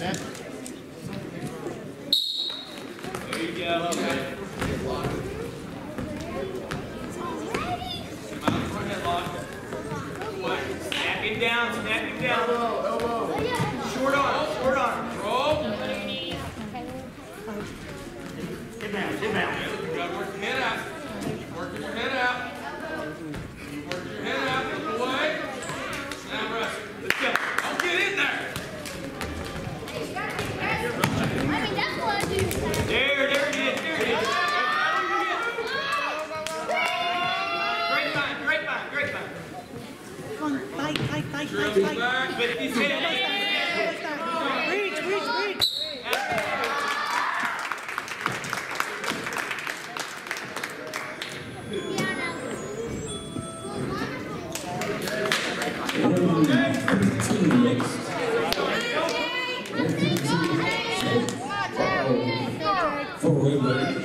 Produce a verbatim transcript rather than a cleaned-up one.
There you go. Okay. Come out front headlock. Snap him down, snap him down. Elbow, elbow. Short arm, short arm. Roll. Get down, get down. You gotta work your head out. Keep working your head out. Keep working your head out. Look away. Now rush. Let's go. Don't get in there. There, there it is, there it is. Grapevine, grapevine, grapevine. Come on, fight, fight, fight, fight, fight. Back, with his head. Reach, reach, reach. For Whitwell.